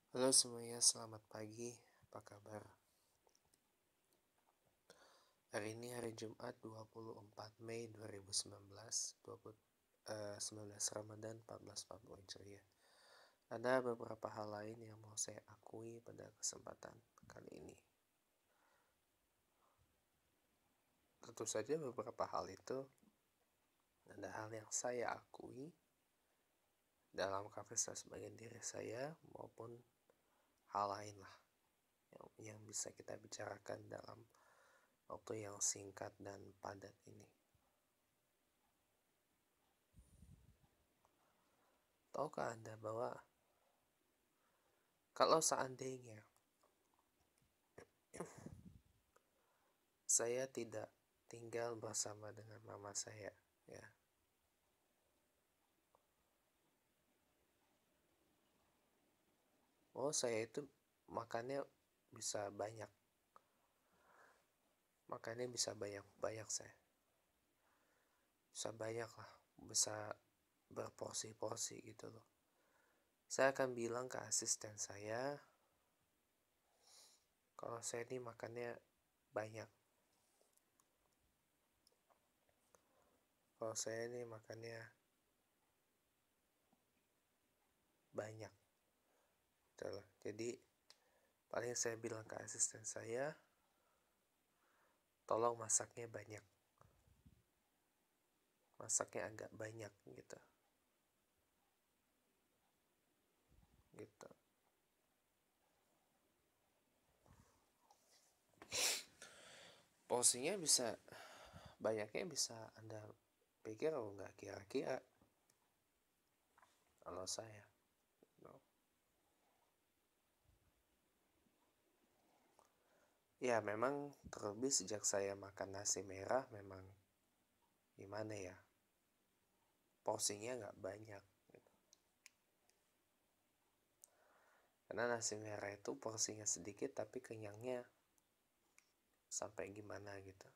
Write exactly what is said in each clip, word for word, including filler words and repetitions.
Halo semuanya, selamat pagi. Apa kabar? Hari ini hari Jumat dua puluh empat Mei dua ribu sembilan belas, dua puluh, eh, sembilan belas Ramadan seribu empat ratus empat puluh Hijriah. Ada beberapa hal lain yang mau saya akui pada kesempatan kali ini. Tentu saja beberapa hal itu ada hal yang saya akui dalam kapasitas sebagai diri saya maupun hal lain lah yang, yang bisa kita bicarakan dalam waktu yang singkat dan padat ini. Tahukah Anda bahwa kalau seandainya saya tidak tinggal bersama dengan mama saya, ya, oh saya itu makannya bisa banyak, makannya bisa banyak-banyak saya, bisa banyak lah, bisa berporsi-porsi gitu loh. Saya akan bilang ke asisten saya, kalau saya ini makannya banyak, kalau saya ini makannya banyak, gitu loh. Jadi paling saya bilang ke asisten saya, tolong masaknya banyak, masaknya agak banyak gitu, gitu. Porsinya bisa, banyaknya bisa Anda pikir oh nggak kira-kira kalau saya no. Ya memang terlebih sejak saya makan nasi merah memang gimana ya, porsinya nggak banyak gitu. Karena nasi merah itu porsinya sedikit tapi kenyangnya sampai gimana gitu.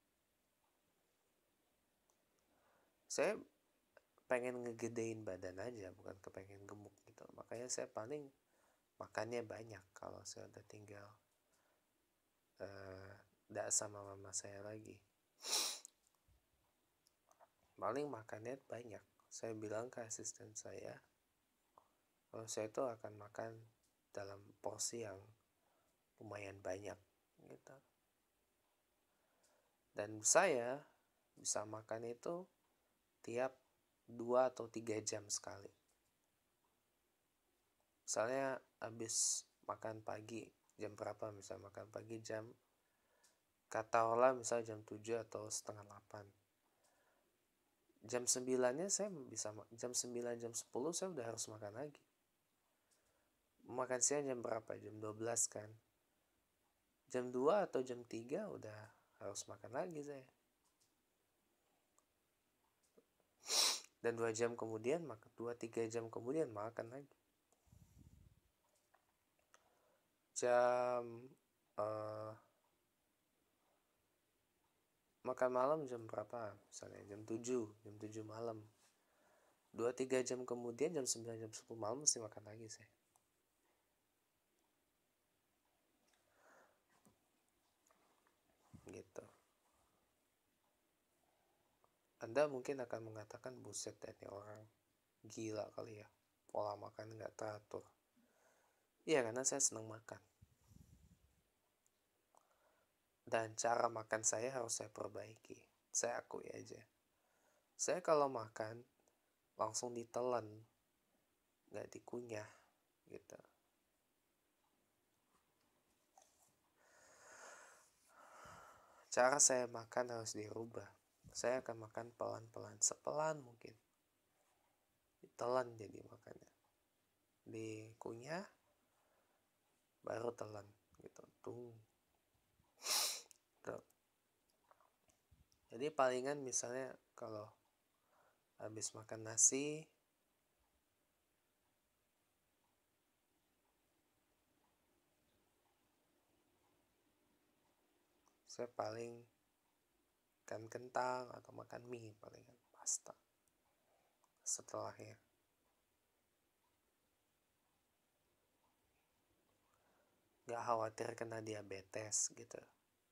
Saya pengen ngegedein badan aja, bukan kepengen gemuk gitu. Makanya saya paling makannya banyak kalau saya udah tinggal tidak uh, sama mama saya lagi. Paling makannya banyak. Saya bilang ke asisten saya, kalau saya itu akan makan dalam porsi yang lumayan banyak gitu. Dan saya bisa makan itu tiap dua atau tiga jam sekali. Misalnya habis makan pagi jam berapa, misalnya makan pagi jam katakanlah misalnya jam tujuh atau setengah delapan. Jam sembilan-nya saya bisa, jam sembilan jam sepuluh saya udah harus makan lagi. Makan siang jam berapa? Jam dua belas kan. Jam dua atau jam tiga udah harus makan lagi saya. Dan dua jam kemudian makan, dua tiga jam kemudian makan lagi. Jam uh, makan malam jam berapa? Misalnya jam tujuh, jam tujuh malam. dua tiga jam kemudian jam sembilan jam sepuluh malam mesti makan lagi saya. Gitu. Anda mungkin akan mengatakan buset ini orang gila kali ya, pola makan nggak teratur. Iya, karena saya senang makan. Dan cara makan saya harus saya perbaiki. Saya akui aja. Saya kalau makan langsung ditelan, nggak dikunyah gitu. Cara saya makan harus dirubah. Saya akan makan pelan-pelan, sepelan mungkin. Ditelan jadi makannya. Dikunyah, baru telan gitu. Tuh. Tuh. Jadi palingan misalnya kalau habis makan nasi, saya paling makan kentang atau makan mie, palingan pasta setelahnya. nggak khawatir kena diabetes gitu.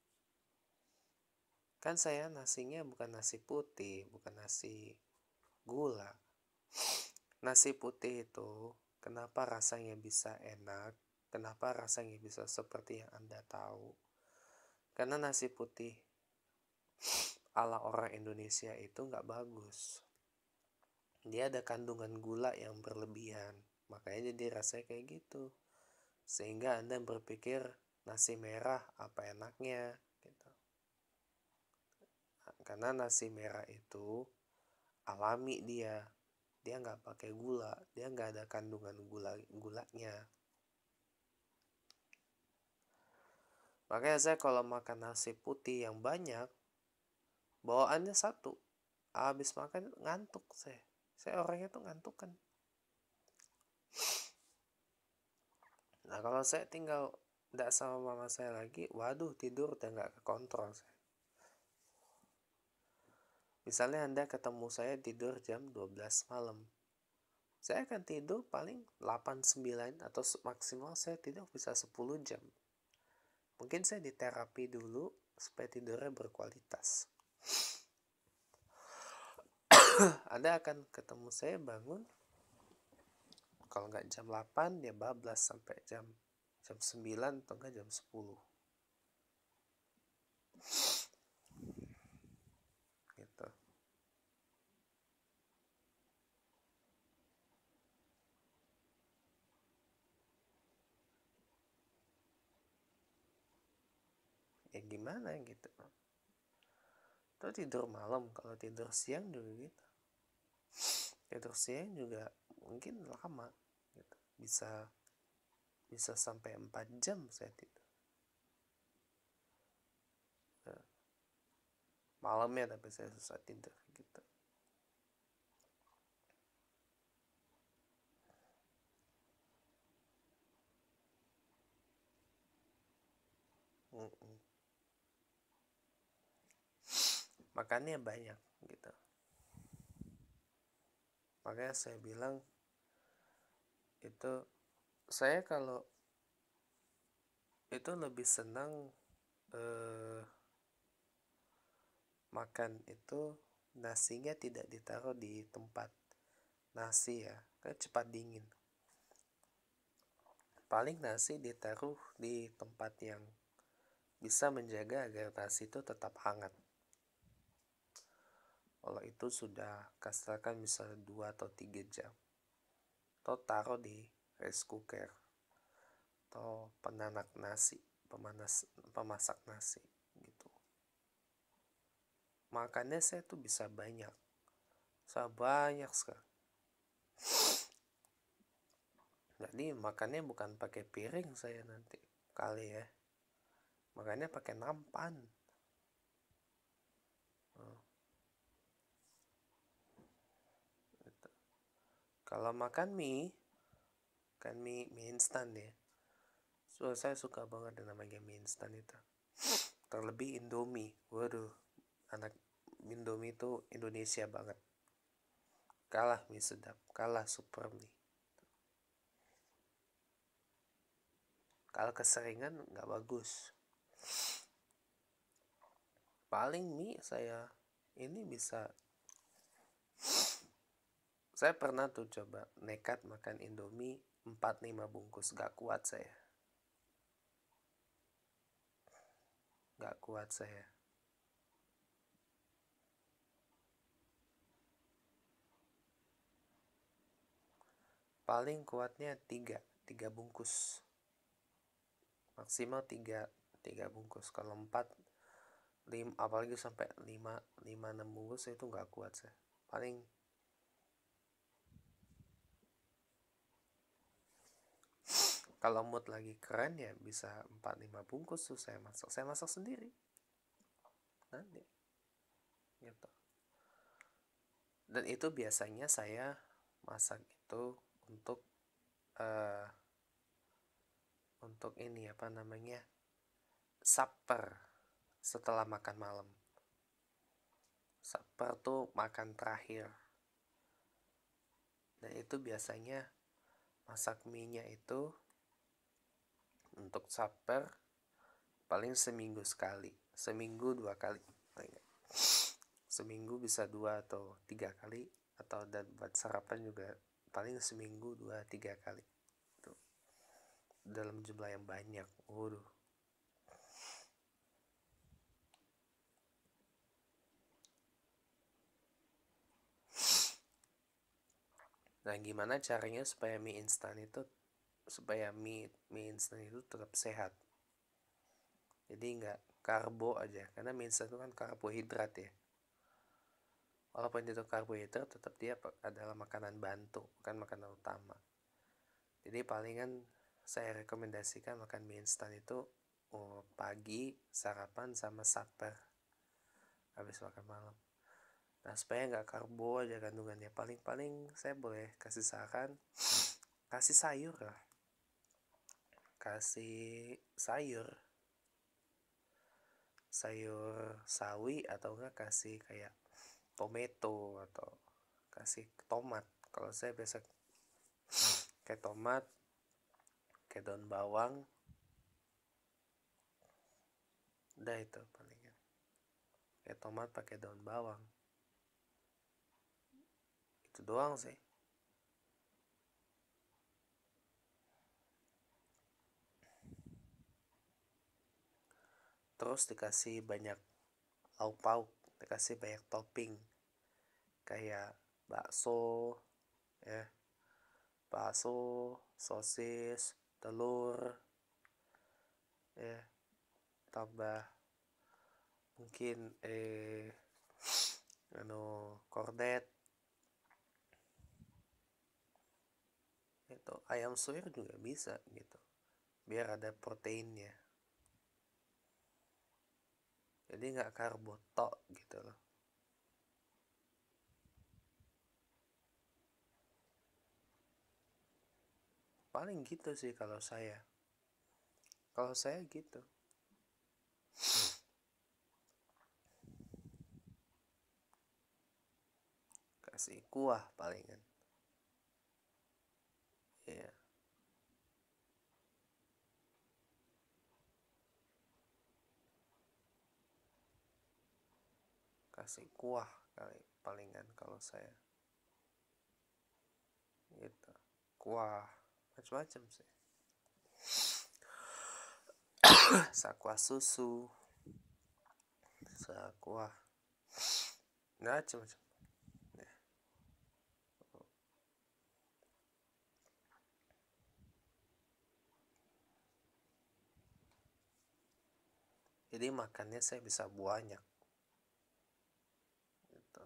Kan saya nasinya bukan nasi putih, bukan nasi gula. Nasi putih itu kenapa rasanya bisa enak, kenapa rasanya bisa seperti yang Anda tahu? Karena nasi putih ala orang Indonesia itu nggak bagus. Dia ada kandungan gula yang berlebihan, makanya jadi rasanya kayak gitu. Sehingga Anda berpikir nasi merah apa enaknya gitu. Karena nasi merah itu alami dia, dia nggak pakai gula, dia nggak ada kandungan gula gulanya. Makanya saya kalau makan nasi putih yang banyak, bawaannya satu, habis makan ngantuk saya. Saya orangnya tuh ngantuk kan. Nah kalau saya tinggal tidak sama mama saya lagi, waduh tidur udah nggak kekontrol saya. Misalnya Anda ketemu saya tidur jam dua belas malam, saya akan tidur paling delapan sembilan atau maksimal saya tidur bisa sepuluh jam. Mungkin saya diterapi dulu supaya tidurnya berkualitas. Anda akan ketemu saya bangun, kalau nggak jam delapan, dia bablas sampai jam jam sembilan atau enggak jam sepuluh. Gitu. Ya gimana gitu. Itu tidur malam, kalau tidur siang juga gitu. Tidur siang juga mungkin lama gitu. Bisa bisa sampai empat jam saya tidur. Malamnya tapi saya susah tidur gitu. Mm-mm. Makannya banyak gitu. Makanya saya bilang itu, saya kalau itu lebih senang eh, makan itu nasinya tidak ditaruh di tempat nasi ya, kan cepat dingin. Paling nasi ditaruh di tempat yang bisa menjaga agar nasi itu tetap hangat. Kalau itu sudah katakan misalnya dua atau tiga jam, atau taruh di rice cooker atau penanak nasi, pemanas, pemasak nasi gitu. Makannya saya tuh bisa banyak, saya banyak sekali. Jadi makannya bukan pakai piring saya nanti kali ya, makannya pakai nampan. Hmm. Gitu. Kalau makan mie, kan mie mie instan ya. So, saya suka banget dengan namanya mie instan itu. Terlebih Indomie, waduh, anak Indomie itu Indonesia banget. Kalah mie sedap, kalah super mie. Kalau keseringan nggak bagus. Paling mie saya ini bisa, saya pernah tuh coba nekat makan Indomie empat lima bungkus, gak kuat saya. Gak kuat saya. Paling kuatnya tiga, tiga bungkus. Maksimal tiga, tiga bungkus. Kalau empat, lima, apalagi sampai lima, lima, enam bungkus itu gak kuat saya. Paling kalau mood lagi keren ya bisa empat lima bungkus tuh saya masak. Saya masak sendiri. Nanti. Gitu. Dan itu biasanya saya masak itu untuk uh, untuk ini apa namanya, supper setelah makan malam. Supper tuh makan terakhir. Dan itu biasanya masak mie nya itu Untuk supper paling seminggu sekali, seminggu dua kali paling nggak. Seminggu bisa dua atau tiga kali, atau dan buat sarapan juga paling seminggu dua tiga kali tuh, dalam jumlah yang banyak. Waduh. Nah, gimana caranya supaya mie instan itu supaya mie mie instan itu tetap sehat? Jadi nggak karbo aja, karena mie instan itu kan karbohidrat ya. Walaupun itu karbohidrat, tetap dia adalah makanan bantu, bukan makanan utama. Jadi palingan saya rekomendasikan makan mie instan itu oh, pagi, sarapan, sama supper habis makan malam. Nah, supaya nggak karbo aja kandungannya, paling-paling saya boleh kasih saran, kasih sayur lah, kasih sayur sayur sawi, atau enggak kasih kayak tomato, atau kasih tomat. Kalau saya biasa kayak tomat, kayak daun bawang, udah itu palingan. Kayak tomat pakai daun bawang, itu doang sih. Terus dikasih banyak lauk pauk, dikasih banyak topping kayak bakso ya, bakso, sosis, telur ya, tambah mungkin eh anu kornet itu, ayam suwir juga bisa gitu, biar ada proteinnya, jadi nggak karbo tok gitu loh. Paling gitu sih kalau saya kalau saya gitu. Kasih kuah palingan ya, kasih kuah kali palingan kalau saya gitu, kuah macam-macam sih. Sakuah susu, sakuah macam-macam ya. Jadi makannya saya bisa banyak gitu.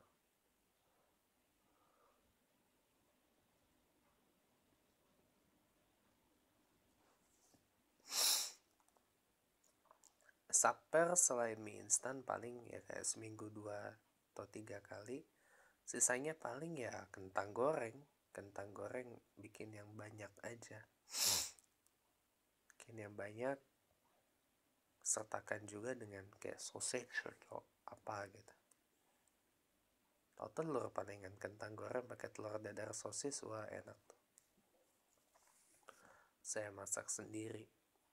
Supper selain mie instan paling ya kayak seminggu dua atau tiga kali. Sisanya paling ya kentang goreng. Kentang goreng bikin yang banyak aja. Bikin yang banyak, sertakan juga dengan kayak sausage atau apa gitu. Atau telur palingan, kentang goreng pakai telur dadar sosis, wah enak tuh. Saya masak sendiri.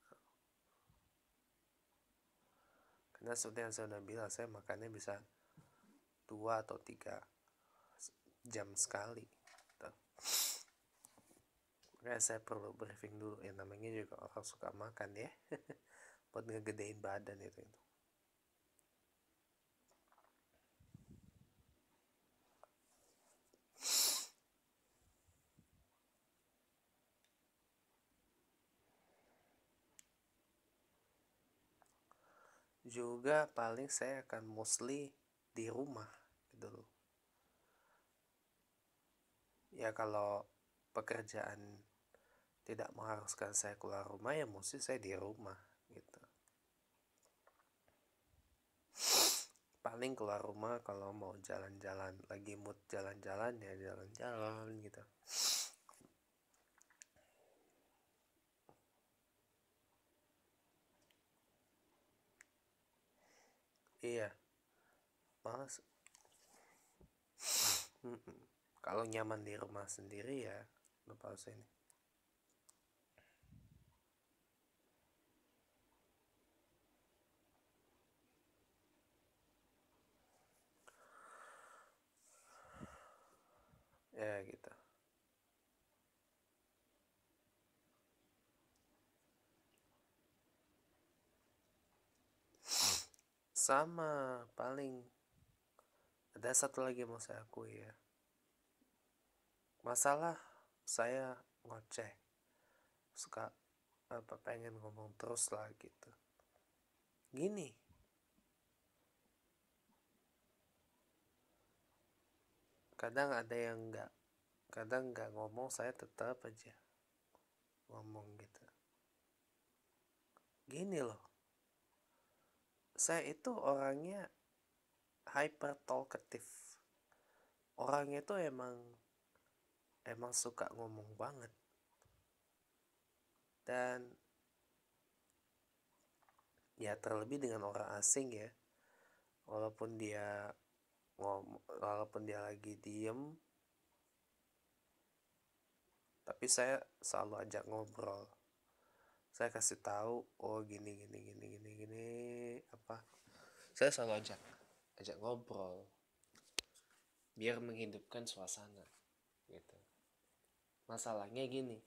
Karena seperti yang saya udah bilang, saya makannya bisa dua atau tiga jam sekali gitu. Makanya saya perlu briefing dulu, yang namanya juga orang suka makan ya. Buat ngegedein badan itu, itu. Juga paling saya akan mostly di rumah gitu loh. Ya kalau pekerjaan tidak mengharuskan saya keluar rumah, ya mesti saya di rumah gitu. Paling keluar rumah kalau mau jalan-jalan, lagi mood jalan-jalan ya jalan-jalan gitu. Iya, malas. Kalau nyaman di rumah sendiri ya lupa ini. ya gitu. Sama, paling ada satu lagi yang mau saya akui ya, masalah saya ngoceh, suka apa pengen ngomong terus lah gitu. Gini, kadang ada yang nggak, kadang nggak ngomong, saya tetap aja ngomong gitu. Gini loh, saya itu orangnya hyper talkative, orangnya tuh emang emang suka ngomong banget. Dan ya terlebih dengan orang asing ya, walaupun dia ngomong, walaupun dia lagi diem, tapi saya selalu ajak ngobrol. Saya kasih tahu, oh gini gini gini gini gini apa. Saya selalu ajak ajak ngobrol biar menghidupkan suasana gitu. Masalahnya gini.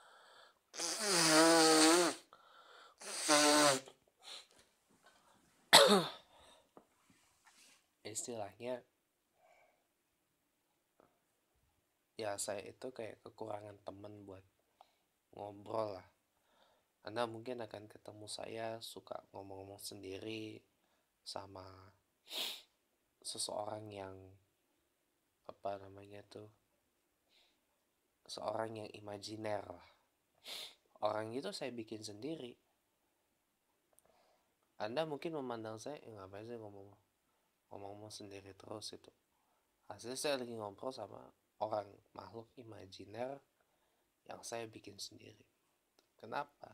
Istilahnya ya saya itu kayak kekurangan temen buat ngobrol lah. Anda mungkin akan ketemu saya suka ngomong-ngomong sendiri sama seseorang yang apa namanya tuh, seorang yang imajiner lah. Orang itu saya bikin sendiri. Anda mungkin memandang saya, eh, ngapain sih ngomong ngomong-ngomong sendiri terus itu. Hasilnya saya lagi ngobrol sama orang makhluk imajiner yang saya bikin sendiri. Kenapa?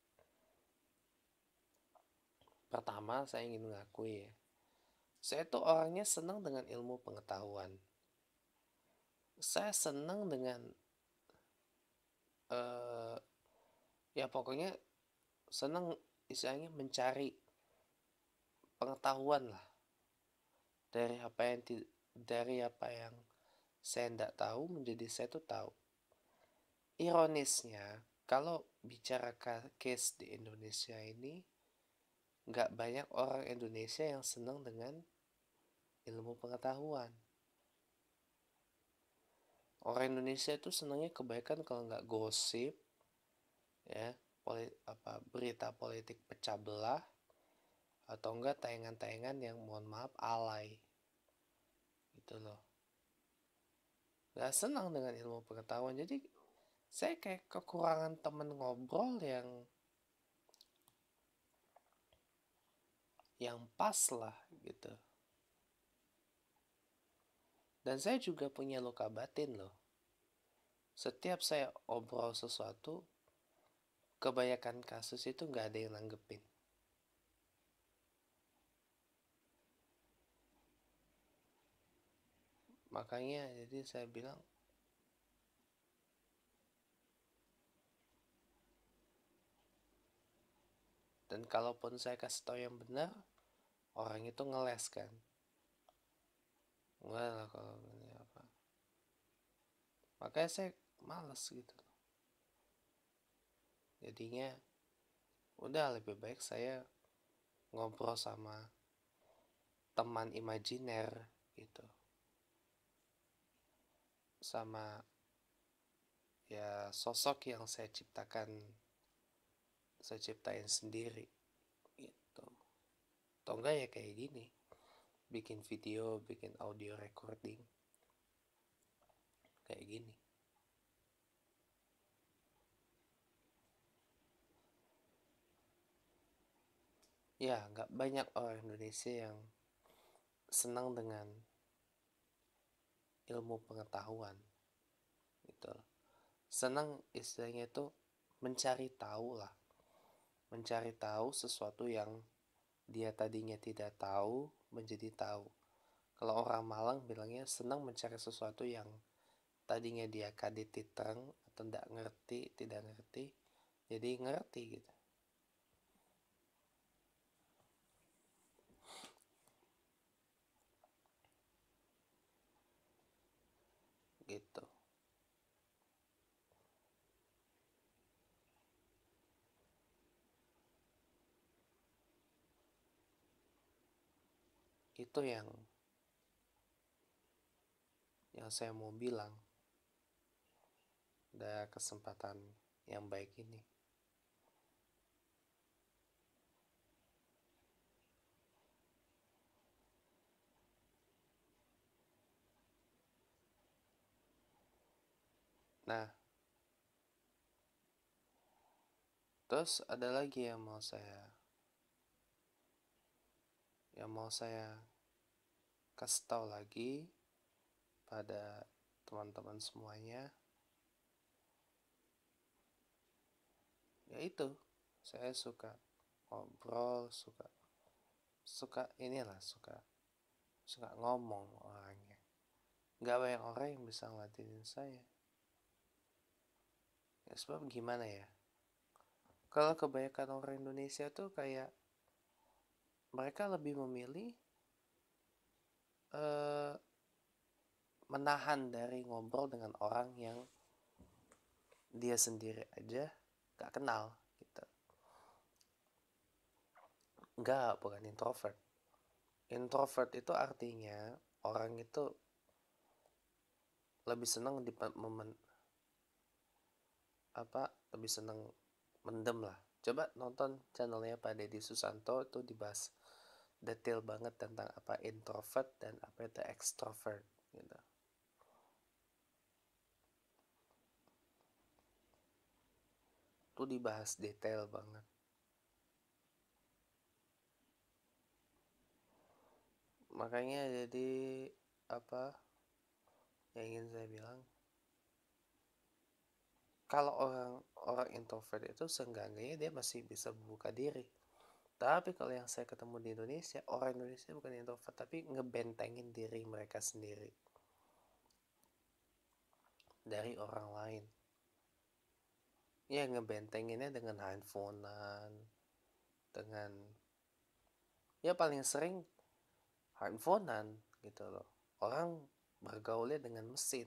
Pertama, saya ingin mengakui ya, saya tuh orangnya senang dengan ilmu pengetahuan. Saya senang dengan uh, ya pokoknya senang istilahnya mencari pengetahuan lah dari apa yang dari apa yang saya tidak tahu menjadi saya tuh tahu. Ironisnya, kalau bicara case di Indonesia ini, nggak banyak orang Indonesia yang senang dengan ilmu pengetahuan. Orang Indonesia itu senangnya kebaikan kalau nggak gosip, ya, poli, apa berita politik pecah belah, atau enggak tayangan-tayangan yang mohon maaf alay, gitu loh. Nggak senang dengan ilmu pengetahuan, jadi saya kayak kekurangan temen ngobrol yang yang pas lah gitu. Dan saya juga punya luka batin loh. Setiap saya obrol sesuatu, kebanyakan kasus itu nggak ada yang nanggepin. Makanya jadi saya bilang, dan kalaupun saya kasih tahu yang benar, orang itu ngeles kan. Enggak lah kalau ini apa. Makanya saya males gitu. Jadinya udah lebih baik saya ngobrol sama teman imajiner gitu. Sama ya sosok yang saya ciptakan, saya ciptain sendiri gitu. Atau enggak ya kayak gini, bikin video, bikin audio recording kayak gini. Ya nggak banyak orang Indonesia yang senang dengan ilmu pengetahuan gitu. Senang istilahnya itu mencari tahu lah, mencari tahu sesuatu yang dia tadinya tidak tahu menjadi tahu. Kalau orang Malang bilangnya senang mencari sesuatu yang tadinya dia kadititeng atau tidak ngerti, tidak ngerti, jadi ngerti gitu. Gitu. Itu yang yang saya mau bilang. Ada kesempatan yang baik ini. Nah, terus ada lagi yang mau saya yang mau saya kasih tahu lagi pada teman-teman semuanya, yaitu saya suka ngobrol, suka suka inilah suka suka ngomong orangnya. Gak banyak orang yang bisa ngelatinin saya. Ya, sebab gimana ya? Kalau kebanyakan orang Indonesia tuh kayak mereka lebih memilih uh, menahan dari ngobrol dengan orang yang dia sendiri aja gak kenal gitu. Enggak, bukan introvert. Introvert itu artinya orang itu lebih senang di momen apa lebih senang mendem lah. Coba nonton channelnya Pak Deddy Susanto, itu dibahas detail banget tentang apa introvert dan apa itu extrovert gitu. Itu dibahas detail banget. Makanya jadi apa yang ingin saya bilang, kalau orang orang introvert itu seenggaknya dia masih bisa membuka diri. Tapi kalau yang saya ketemu di Indonesia, orang Indonesia bukan introvert tapi ngebentengin diri mereka sendiri dari orang lain. Ya, ngebentenginnya dengan handphonean, dengan ya paling sering handphonean gitu loh. Orang bergaulnya dengan mesin,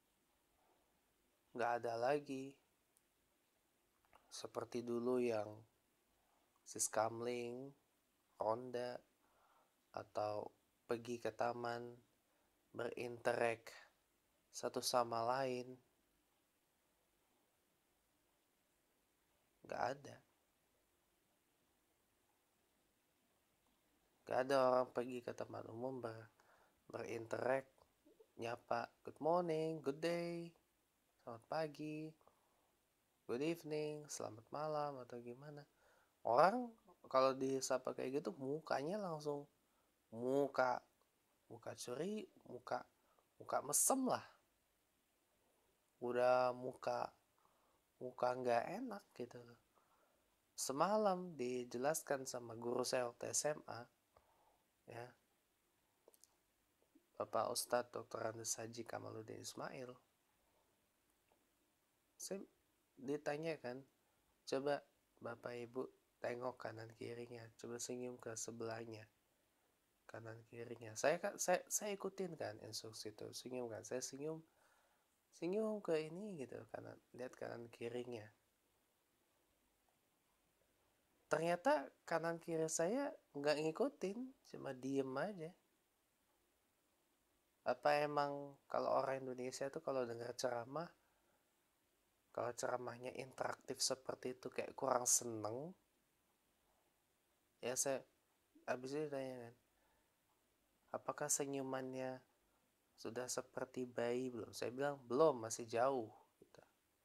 nggak ada lagi seperti dulu yang siskamling, ronda, atau pergi ke taman berinterak satu sama lain. Nggak ada. Nggak ada orang pergi ke taman umum ber, berinterak, nyapa good morning, good day, selamat pagi, good evening, selamat malam, atau gimana. Orang kalau disapa kayak gitu mukanya langsung muka muka curi, muka muka mesem lah. Udah muka muka nggak enak gitu loh. Semalam dijelaskan sama guru saya waktu S M A, ya, Bapak Ustadz Doktor Andes Haji Kamaluddin Ismail. Saya ditanyakan, coba Bapak Ibu tengok kanan kirinya, coba senyum ke sebelahnya, kanan kirinya. Saya kan saya, saya ikutin kan instruksi itu, senyum kan, saya senyum senyum ke ini gitu, kanan, lihat kanan kirinya. Ternyata kanan kiri saya nggak ngikutin, cuma diem aja. Apa emang kalau orang Indonesia tuh kalau dengar ceramah, kalau ceramahnya interaktif seperti itu kayak kurang seneng? Ya saya habis itu tanya kan, apakah senyumannya sudah seperti bayi belum? Saya bilang belum, masih jauh. Gitu.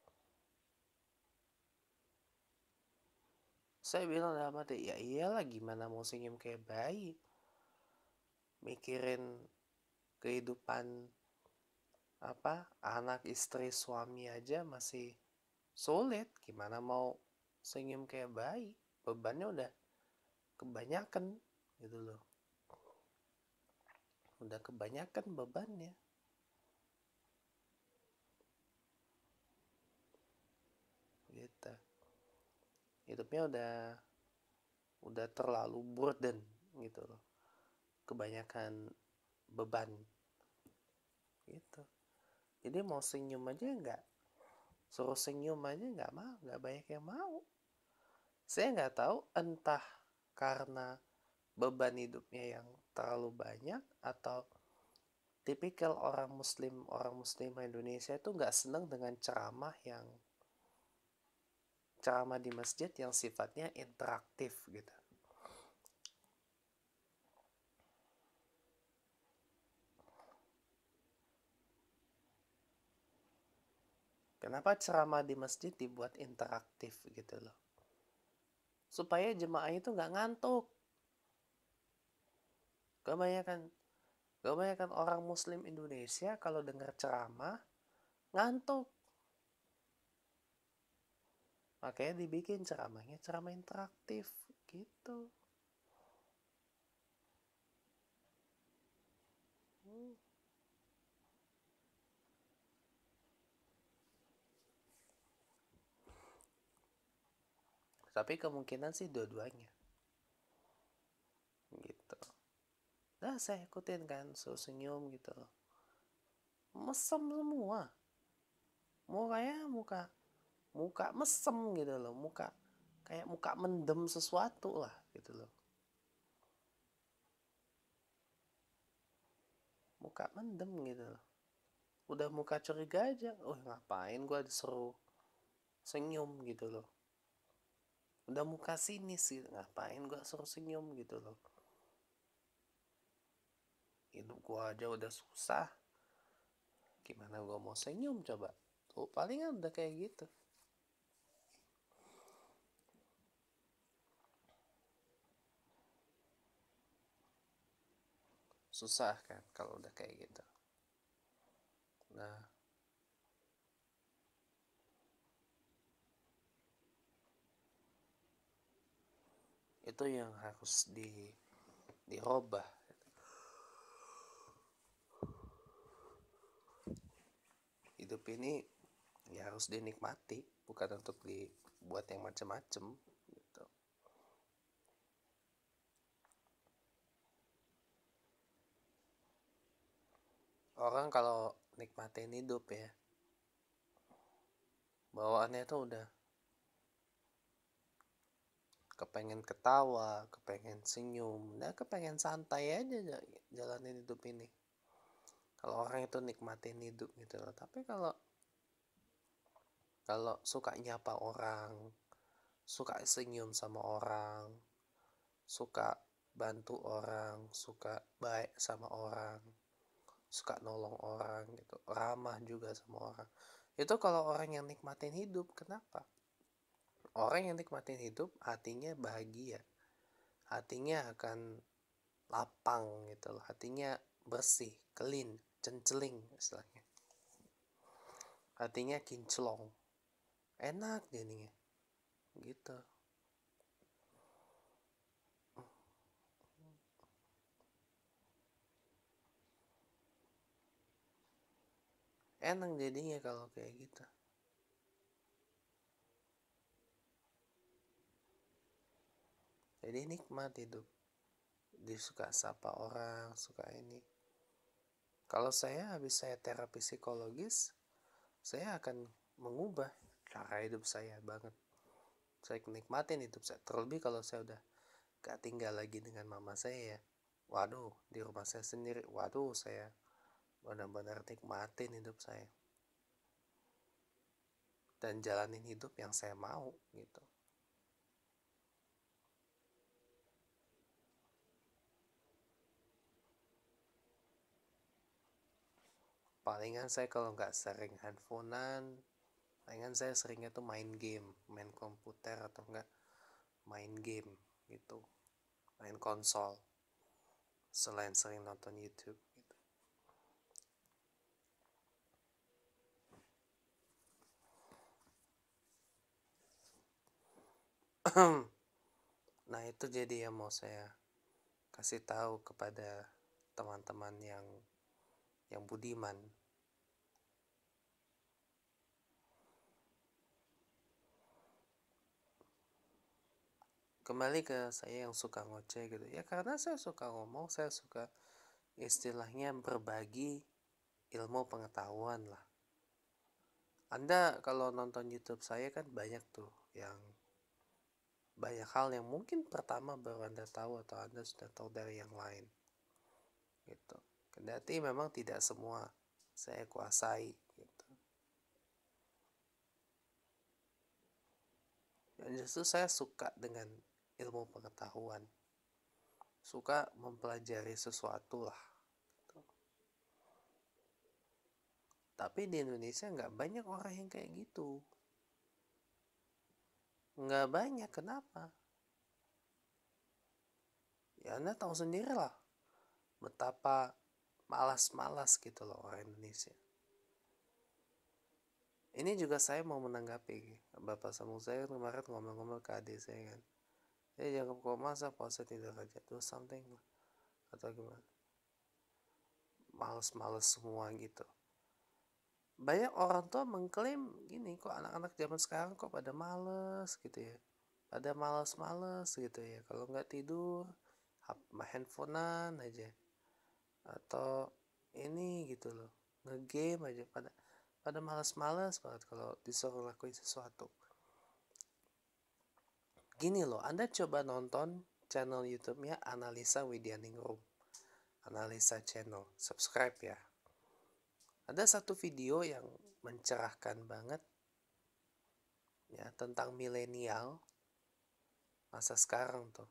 Saya bilang dalam hati, ya iyalah gimana mau senyum kayak bayi? Mikirin kehidupan apa anak istri suami aja masih sulit, gimana mau senyum kayak bayi? Bebannya udah kebanyakan gitu loh, udah kebanyakan bebannya gitu. Hidupnya udah udah terlalu burden gitu loh, kebanyakan beban gitu. Jadi mau senyum aja nggak, suruh senyum aja nggak mau, nggak banyak yang mau. Saya nggak tahu entah karena beban hidupnya yang terlalu banyak, atau tipikal orang muslim orang muslimah Indonesia itu nggak senang dengan ceramah yang ceramah di masjid yang sifatnya interaktif gitu. Kenapa ceramah di masjid dibuat interaktif gitu loh? Supaya jemaah itu nggak ngantuk. Kebanyakan kebanyakan orang muslim Indonesia kalau dengar ceramah ngantuk. Makanya dibikin ceramahnya ceramah interaktif gitu. Hmm. Tapi kemungkinan sih dua-duanya gitu. Nah saya ikutin kan, so senyum gitu loh. Mesem semua. Mukanya muka muka mesem gitu loh, muka kayak muka mendem sesuatu lah gitu loh. Muka mendem gitu loh. Udah muka curiga aja. Oh ngapain gue disuruh senyum gitu loh. Udah muka sinis gitu. Ngapain gue suruh senyum gitu loh. Hidup gue aja udah susah. Gimana gue mau senyum coba. Tuh palingan udah kayak gitu. Susah kan kalau udah kayak gitu. Nah itu yang harus di dirubah. Hidup ini ya harus dinikmati, bukan untuk dibuat yang macem-macem gitu. Orang kalau nikmatin hidup ya, bawaannya tuh udah kepengen ketawa, kepengen senyum, nah kepengen santai aja jalanin hidup ini. Kalau orang itu nikmatin hidup gitu loh. Tapi kalau kalau suka nyapa orang, suka senyum sama orang, suka bantu orang, suka baik sama orang, suka nolong orang gitu, ramah juga sama orang, itu kalau orang yang nikmatin hidup. Kenapa? Orang yang nikmatin hidup hatinya bahagia, hatinya akan lapang gitu loh, hatinya bersih, clean, cenceling istilahnya, hatinya kinclong, enak jadinya gitu. Enak jadinya kalau kayak gitu. Jadi nikmat hidup, disuka sapa orang, suka ini. Kalau saya habis saya terapi psikologis, saya akan mengubah cara hidup saya banget. Saya nikmatin hidup saya. Terlebih kalau saya udah gak tinggal lagi dengan mama saya ya. Waduh, di rumah saya sendiri. Waduh, saya benar-benar nikmatin hidup saya. Dan jalanin hidup yang saya mau gitu. Palingan saya kalau nggak sering handphonean, palingan saya seringnya tuh main game, main komputer atau enggak main game gitu, main konsol, selain sering nonton YouTube gitu. Nah itu jadi yang mau saya kasih tahu kepada teman-teman yang yang budiman. Kembali ke saya yang suka ngoceh gitu ya, karena saya suka ngomong, saya suka istilahnya berbagi ilmu pengetahuan lah. Anda kalau nonton YouTube saya kan banyak tuh yang banyak hal yang mungkin pertama baru Anda tahu atau Anda sudah tahu dari yang lain. Gitu. Kendati memang tidak semua saya kuasai gitu. Dan justru saya suka dengan ilmu pengetahuan. Suka mempelajari sesuatu lah. Gitu. Tapi di Indonesia nggak banyak orang yang kayak gitu. Nggak banyak, kenapa? Ya Anda tahu sendiri lah betapa malas-malas gitu loh orang Indonesia. Ini juga saya mau menanggapi Bapak Samung saya kemarin ngomong-ngomong ke adik saya kan. Ya jangan kok masa puasa tidak aja, do something lah. Atau gimana. Males-males semua gitu. Banyak orang tua mengklaim gini, kok anak-anak zaman sekarang kok pada males gitu ya. Pada males-males gitu ya. Kalau nggak tidur, handphonean aja. Atau ini gitu loh, ngegame aja, pada pada malas-malas banget kalau disuruh lakuin sesuatu. Gini loh, Anda coba nonton channel YouTube-nya Analisa Widyaningrum, Analisa channel, subscribe ya. Ada satu video yang mencerahkan banget ya tentang milenial masa sekarang tuh.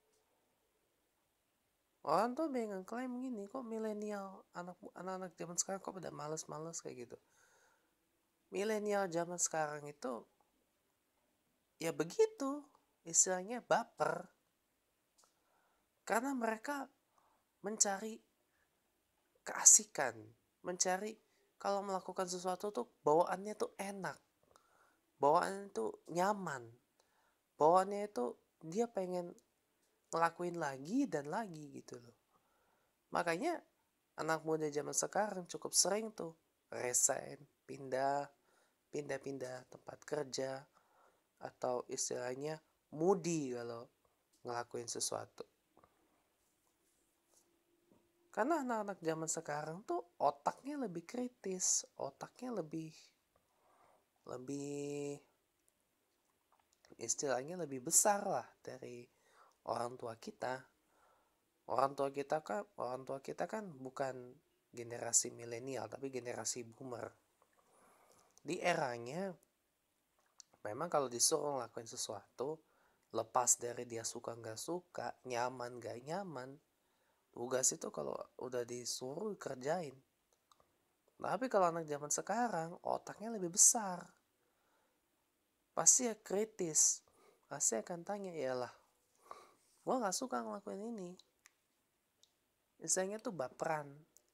Orang tuh pengen klaim gini, kok milenial anak anak-anak zaman sekarang kok pada males-males kayak gitu. Milenial zaman sekarang itu ya begitu, istilahnya baper. Karena mereka mencari keasikan, mencari kalau melakukan sesuatu tuh bawaannya tuh enak, bawaannya tuh nyaman, bawaannya itu dia pengen ngelakuin lagi dan lagi gitu loh. Makanya anak muda zaman sekarang cukup sering tuh resign, pindah, pindah-pindah tempat kerja, atau istilahnya moody kalau ngelakuin sesuatu. Karena anak-anak zaman sekarang tuh otaknya lebih kritis, otaknya lebih lebih istilahnya lebih besar lah dari orang tua kita. Orang tua kita kan orang tua kita kan bukan generasi milenial tapi generasi boomer. Di eranya memang kalau disuruh ngelakuin sesuatu, lepas dari dia suka nggak suka, nyaman nggak nyaman, tugas itu kalau udah disuruh kerjain. Tapi kalau anak zaman sekarang otaknya lebih besar, pasti ya kritis, pasti akan tanya, iyalah gue nggak suka ngelakuin ini. Misalnya tuh baperan,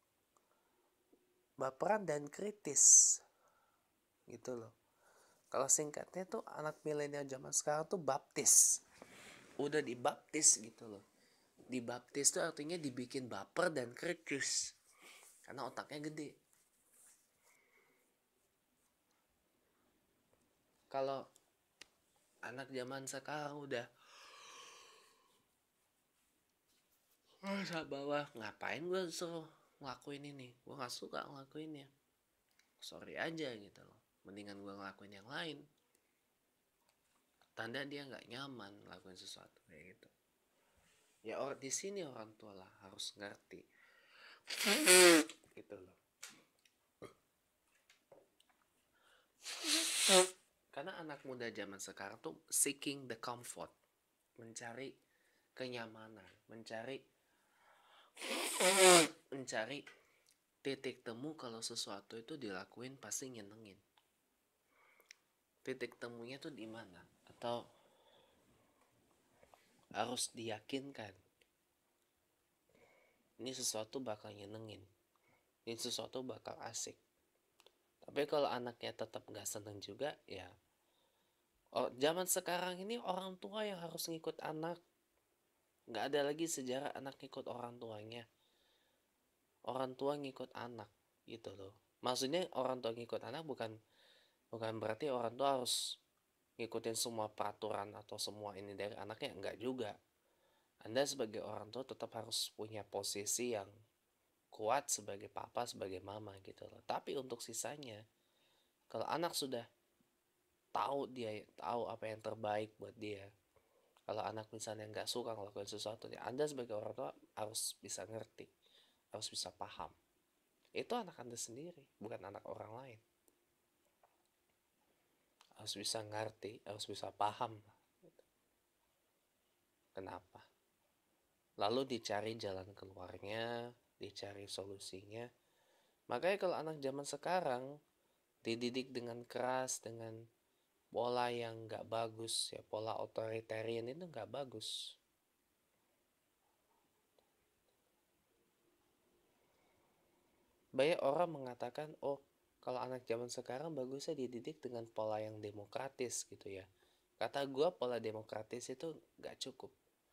baperan dan kritis, gitu loh. Kalau singkatnya tuh anak milenial zaman sekarang tuh baptis, udah dibaptis gitu loh. Dibaptis tuh artinya dibikin baper dan kritis, karena otaknya gede. Kalau anak zaman sekarang udah masa bawah, ngapain gue suruh ngelakuin ini, gue gak suka ngelakuinnya, sorry aja gitu loh, mendingan gue ngelakuin yang lain. Tanda dia gak nyaman ngelakuin sesuatu kayak gitu. Ya or di sini orang tua lah harus ngerti gitu loh. Karena anak muda zaman sekarang tuh seeking the comfort, mencari kenyamanan, mencari mencari titik temu kalau sesuatu itu dilakuin pasti nyenengin. Titik temunya tuh di mana? Atau harus diyakinkan ini sesuatu bakal nyenengin, ini sesuatu bakal asik. Tapi kalau anaknya tetap gak seneng juga, ya oh, zaman sekarang ini orang tua yang harus ngikut anak. Gak ada lagi sejarah anak ngikut orang tuanya, orang tua ngikut anak gitu loh. Maksudnya orang tua ngikut anak bukan bukan berarti orang tua harus ngikutin semua peraturan atau semua ini dari anaknya, enggak juga. Anda sebagai orang tua tetap harus punya posisi yang kuat sebagai papa, sebagai mama gitu loh. Tapi untuk sisanya, kalau anak sudah tahu dia tahu apa yang terbaik buat dia, Kalau anak misalnya nggak suka ngelakuin sesuatu, ya Anda sebagai orang tua harus bisa ngerti, harus bisa paham. Itu anak Anda sendiri, bukan anak orang lain. Harus bisa ngerti, harus bisa paham. Kenapa? Lalu dicari jalan keluarnya, dicari solusinya. Makanya kalau anak zaman sekarang dididik dengan keras, dengan pola yang nggak bagus, ya pola otoritarian itu nggak bagus. Banyak orang mengatakan, oh kalau anak zaman sekarang bagusnya dididik dengan pola yang demokratis gitu ya. Kata gue pola demokratis itu nggak cukup.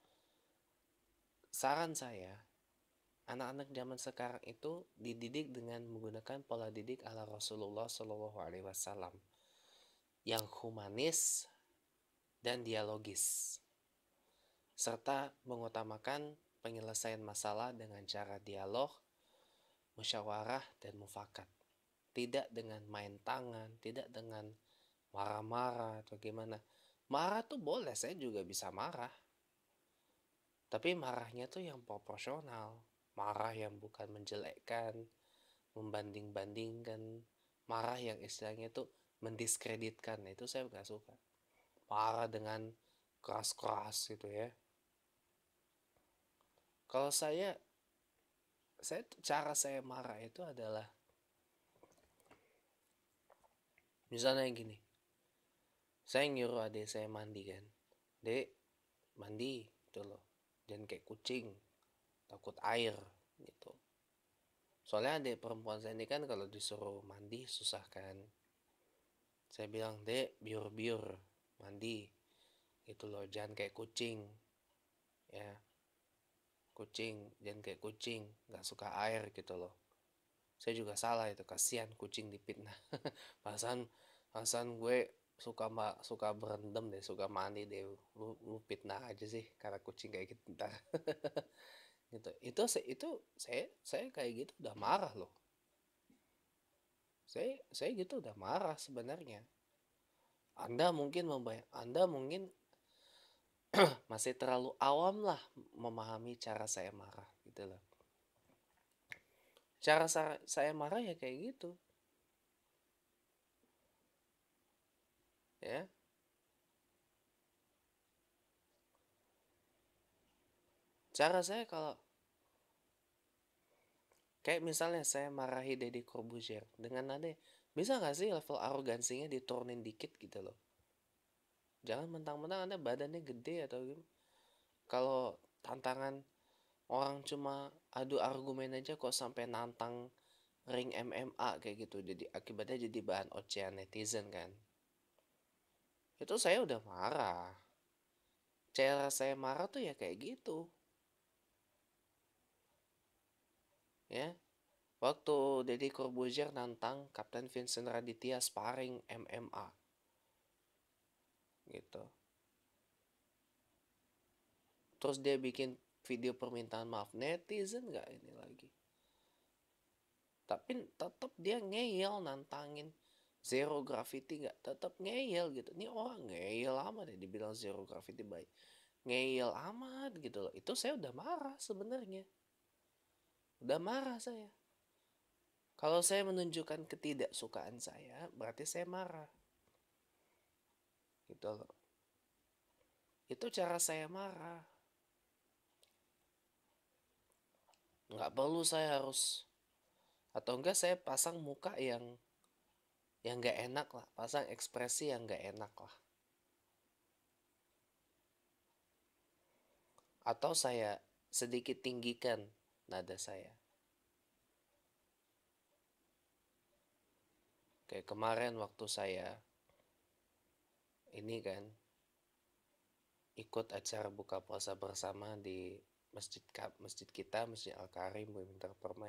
Saran saya, anak-anak zaman sekarang itu dididik dengan menggunakan pola didik ala Rasulullah Shallallahu Alaihi Wasallam yang humanis dan dialogis, serta mengutamakan penyelesaian masalah dengan cara dialog, musyawarah, dan mufakat. Tidak dengan main tangan, tidak dengan marah-marah atau gimana. Marah tuh boleh, saya juga bisa marah. Tapi marahnya tuh yang proporsional. Marah yang bukan menjelekkan, membanding-bandingkan. Marah yang istilahnya tuh mendiskreditkan. Itu saya gak suka. Marah dengan keras-keras gitu ya. Kalau saya, saya cara saya marah itu adalah misalnya gini, saya nyuruh adik saya mandi kan, dek mandi gitu loh, jangan kayak kucing takut air gitu. Soalnya adik perempuan saya ini kan kalau disuruh mandi susah kan. Saya bilang, dek biur-biur mandi gitu loh, jangan kayak kucing ya, kucing jangan kayak kucing nggak suka air gitu loh. Saya juga salah itu, kasihan kucing dipitnah. Pasan pasan gue suka ma suka berendam deh, suka mandi deh, lu, lu fitnah aja sih karena kucing kayak gitu ntar. Gitu itu itu saya saya kayak gitu udah marah loh. saya saya gitu udah marah sebenarnya. Anda mungkin membayang Anda mungkin masih terlalu awam lah memahami cara saya marah gitu loh. Cara saya, saya marah ya kayak gitu ya. Cara saya kalau kayak misalnya saya marahi Deddy Corbuzier dengan nada, bisa gak sih level arogansinya diturunin dikit gitu loh. Jangan mentang-mentang Anda badannya gede atau gimana. Kalau tantangan orang cuma adu argumen aja kok sampai nantang ring M M A kayak gitu, jadi akibatnya jadi bahan ocehan netizen kan. Itu saya udah marah. Cara saya marah tuh ya kayak gitu ya. Waktu Deddy Corbuzier nantang Kapten Vincent Raditya sparring M M A gitu, terus dia bikin video permintaan maaf, netizen gak ini lagi, tapi tetap dia ngeyel nantangin Zero Gravity, gak tetap ngeyel gitu. Ini orang ngeyel amat ya dibilang Zero Gravity baik, ngeyel amat gitu loh. Itu saya udah marah sebenarnya, udah marah saya. Kalau saya menunjukkan ketidaksukaan saya, berarti saya marah gitu loh. Itu cara saya marah. Nggak perlu saya harus, atau enggak saya pasang muka yang yang nggak enak lah, pasang ekspresi yang nggak enak lah, atau saya sedikit tinggikan nada saya. Kayak kemarin waktu saya ini kan ikut acara buka puasa bersama di masjid masjid kita, Masjid Al Karim Bumintang Permai.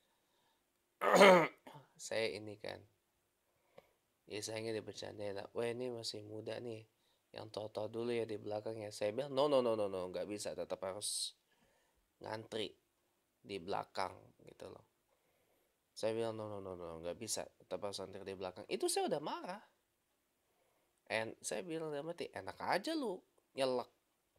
Saya ini kan, ya sayangnya dia bercanda, wah ini masih muda nih, yang tua-tua dulu ya di belakangnya. Saya bilang no no no no no nggak bisa, tetap harus ngantri di belakang gitu loh. Saya bilang no no no no nggak bisa, tetap harus ngantri di belakang. Itu saya udah marah. And saya bilang dalam hati, enak aja lu nyelak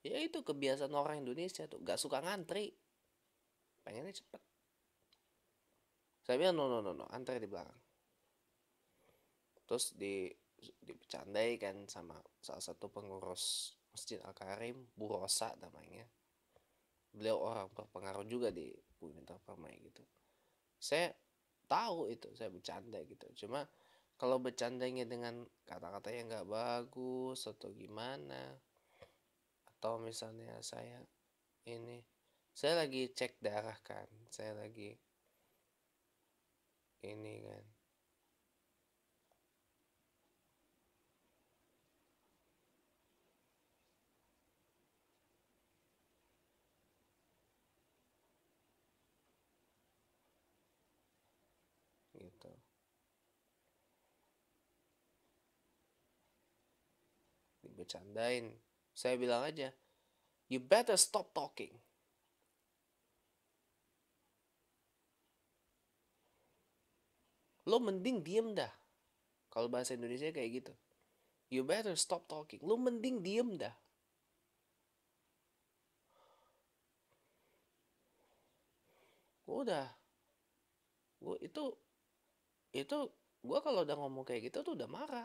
Ya itu kebiasaan orang Indonesia tuh, gak suka ngantri, pengennya cepet. Saya bilang no no no no, antri di belakang. Terus di dibicandai kan sama salah satu pengurus Masjid Al-Karim, Bu Rosa namanya. Beliau orang berpengaruh juga di Bumi Permai gitu. Saya tahu itu, saya bercanda gitu. Cuma kalau bercandanya dengan kata-kata yang nggak bagus atau gimana, atau misalnya saya ini, saya lagi cek darah kan, saya lagi ini kan, gitu. Dibercandain, saya bilang aja, you better stop talking. Lo mending diem dah. Kalau bahasa Indonesia kayak gitu. You better stop talking. Lo mending diem dah. Udah. Gue itu itu gue kalau udah ngomong kayak gitu tuh udah marah.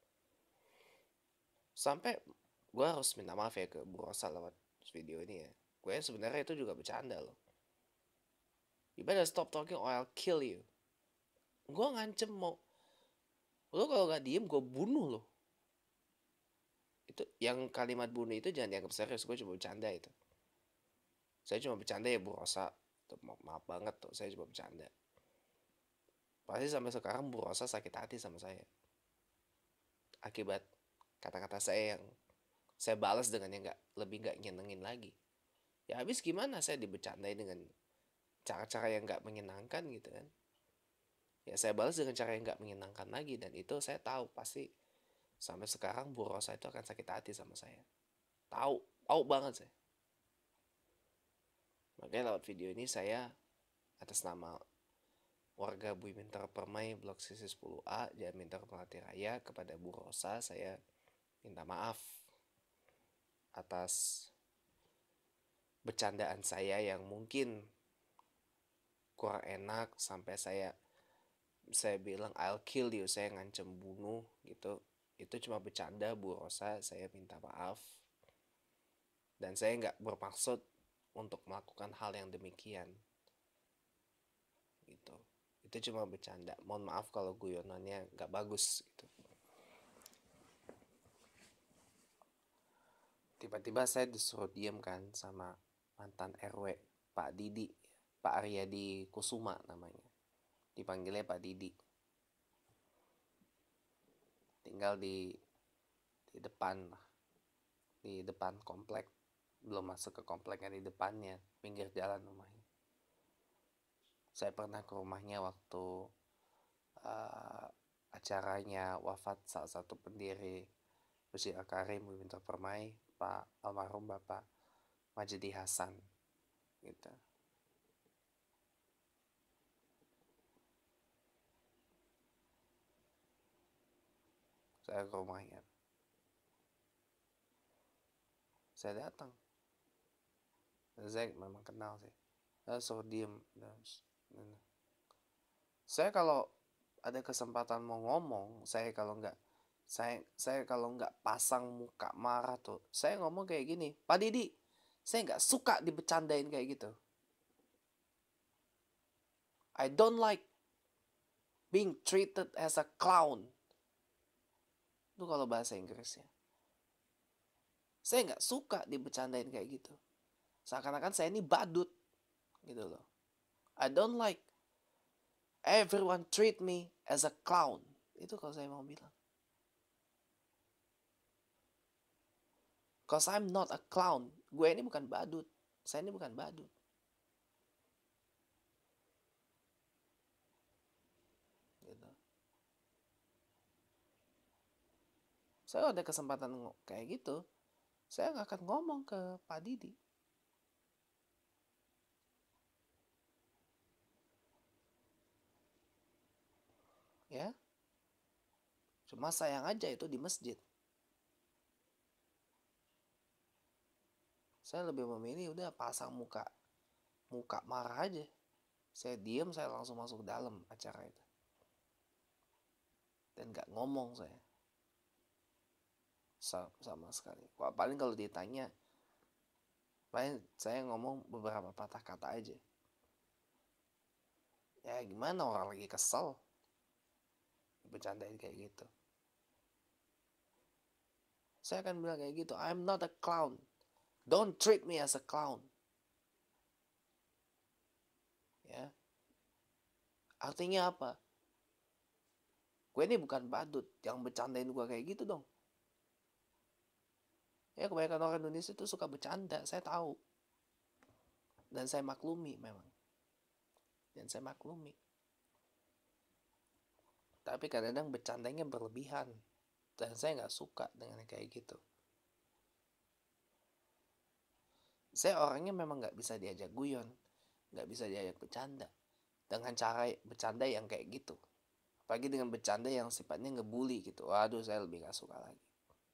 Sampai gue harus minta maaf ya ke Bu Rosa lewat video ini ya. Gue sebenarnya itu juga bercanda loh. You better stop talking or I'll kill you. Gue ngancem mau, lo kalau gak diem gue bunuh lo. Itu yang kalimat bunuh itu jangan dianggap serius, gue cuma bercanda itu. Saya cuma bercanda ya Bu Rosa. Maaf banget tuh, saya cuma bercanda. Pasti sampai sekarang Bu Rosa sakit hati sama saya. Akibat kata-kata saya yang saya balas dengan yang gak, lebih gak nyenengin lagi. Ya habis gimana saya dibecandai dengan cara-cara yang gak menyenangkan gitu kan. Ya saya balas dengan cara yang gak menyenangkan lagi. Dan itu saya tahu pasti sampai sekarang Bu Rosa itu akan sakit hati sama saya. Tahu, tahu banget saya. Makanya lewat video ini saya atas nama warga Buiminter Permai Blok Sisi sepuluh A Jaminter Melati Raya kepada Bu Rosa saya minta maaf atas bercandaan saya yang mungkin kurang enak sampai saya saya bilang I'll kill you, saya ngancem bunuh gitu. Itu cuma bercanda Bu Rosa, saya minta maaf. Dan saya nggak bermaksud untuk melakukan hal yang demikian. Gitu. Itu cuma bercanda. Mohon maaf kalau guyonannya nggak bagus gitu. Tiba-tiba saya disuruh diem kan sama mantan R W Pak Didi, Pak Aryadi Kusuma namanya, dipanggilnya Pak Didi. Tinggal di di depan lah, di depan komplek, belum masuk ke kompleknya, di depannya, pinggir jalan rumahnya. Saya pernah ke rumahnya waktu uh, acaranya wafat salah satu pendiri Masjid Al-Karim Buiminter Permai, Pak almarhum Bapak Majdi Hasan gitu. Saya ke rumahnya, saya datang, saya memang kenal sih. Saya suruh diem. Saya kalau ada kesempatan mau ngomong, saya kalau nggak saya saya kalau nggak pasang muka marah tuh, saya ngomong kayak gini, Pak Didi, saya nggak suka dibecandain kayak gitu. I don't like being treated as a clown. Itu kalau bahasa Inggrisnya. Saya nggak suka dibecandain kayak gitu. Seakan-akan saya ini badut, gitu loh. I don't like everyone treat me as a clown. Itu kalau saya mau bilang. Cause I'm not a clown. Gue ini bukan badut. Saya ini bukan badut. Gitu. Saya ada kesempatan kayak gitu, saya nggak akan ngomong ke Pak Didi. Ya. Cuma sayang aja itu di masjid. Saya lebih memilih udah pasang muka muka marah aja. Saya diam, saya langsung masuk ke dalam acara itu. Dan gak ngomong saya. Sama sekali. Paling kalau ditanya, paling saya ngomong beberapa patah kata aja. Ya gimana, orang lagi kesel bercandain kayak gitu. Saya akan bilang kayak gitu, I'm not a clown. Don't treat me as a clown. Ya. Artinya apa? Gue ini bukan badut yang bercandain gue kayak gitu dong. Ya kebanyakan orang Indonesia itu suka bercanda, saya tahu. Dan saya maklumi memang. Dan saya maklumi. Tapi kadang-kadang bercandanya berlebihan. Dan saya gak suka dengan kayak gitu. Saya orangnya memang gak bisa diajak guyon, gak bisa diajak bercanda dengan cara bercanda yang kayak gitu. Apalagi dengan bercanda yang sifatnya ngebully gitu. Waduh, saya lebih gak suka lagi.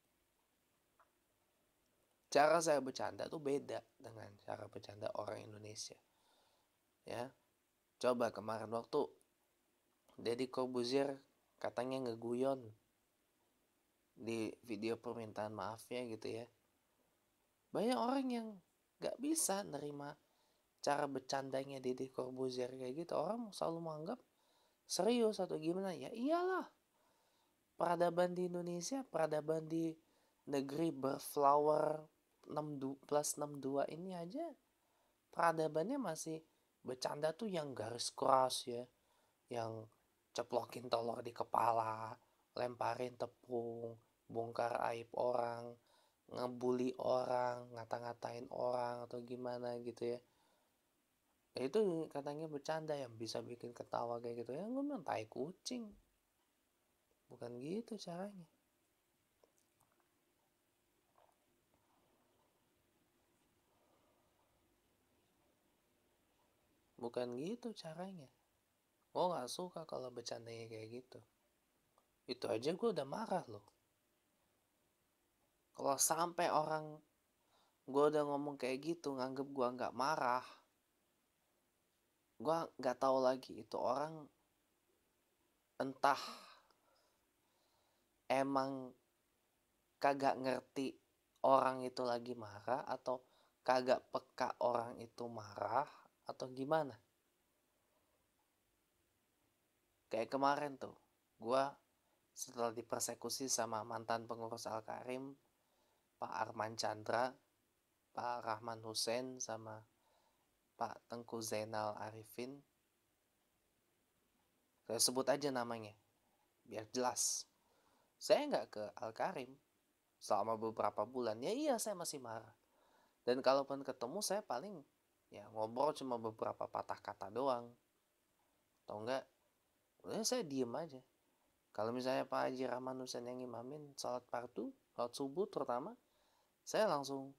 Cara saya bercanda tuh beda dengan cara bercanda orang Indonesia. Ya, coba kemarin waktu Deddy Corbuzier katanya ngeguyon di video permintaan maafnya gitu ya. Banyak orang yang gak bisa nerima cara bercandanya Deddy Corbuzier kayak gitu. Orang selalu menganggap serius atau gimana. Ya iyalah, peradaban di Indonesia, peradaban di negeri berflower enam plus enam dua ini aja, peradabannya masih bercanda tuh yang garis keras ya, yang ceplokin telur di kepala, lemparin tepung, bongkar aib orang, ngebully orang, ngata-ngatain orang atau gimana gitu ya. Ya itu katanya bercanda yang bisa bikin ketawa kayak gitu. Ya gue bilang tai kucing. Bukan gitu caranya. Bukan gitu caranya. Gue gak suka kalau bercandanya kayak gitu. Itu aja gue udah marah loh. Kalau sampai orang gue udah ngomong kayak gitu nganggep gue gak marah, gue gak tahu lagi itu orang entah emang kagak ngerti orang itu lagi marah, atau kagak peka orang itu marah, atau gimana. Kayak kemarin tuh, gue setelah dipersekusi sama mantan pengurus Al-Karim, Pak Arman Chandra, Pak Rahman Hussein, sama Pak Tengku Zainal Arifin. Saya sebut aja namanya, biar jelas. Saya nggak ke Al-Karim selama beberapa bulan. Ya iya, saya masih marah. Dan kalaupun ketemu, saya paling ya ngobrol cuma beberapa patah kata doang. Atau enggak, udah saya diem aja. Kalau misalnya Pak Haji Rahman Hussein yang imamin salat fardu, salat subuh terutama, saya langsung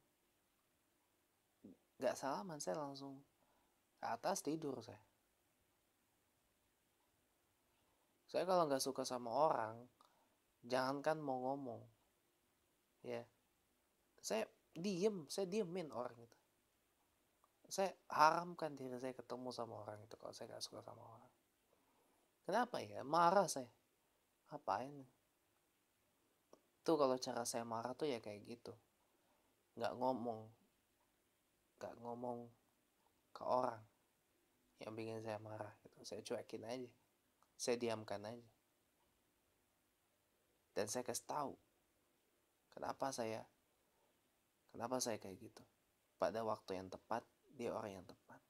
gak salaman, saya langsung ke atas tidur saya. Saya kalau gak suka sama orang, jangankan mau ngomong, ya, saya diem, saya diemin orang itu. Saya haramkan diri saya ketemu sama orang itu kalau saya gak suka sama orang. Kenapa ya? Marah saya. Apain? Tuh kalau cara saya marah tuh ya kayak gitu. Gak ngomong. Gak ngomong ke orang yang bikin saya marah gitu. Saya cuekin aja. Saya diamkan aja. Dan saya kasih tahu kenapa saya kenapa saya kayak gitu. Pada waktu yang tepat, dia orang yang tepat.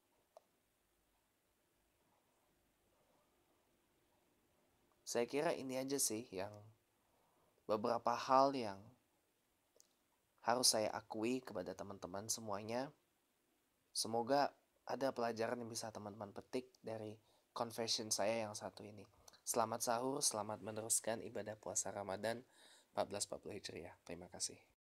Saya kira ini aja sih yang beberapa hal yang harus saya akui kepada teman-teman semuanya. Semoga ada pelajaran yang bisa teman-teman petik dari confession saya yang satu ini. Selamat sahur, selamat meneruskan ibadah puasa Ramadan seribu empat ratus empat puluh Hijriah. Terima kasih.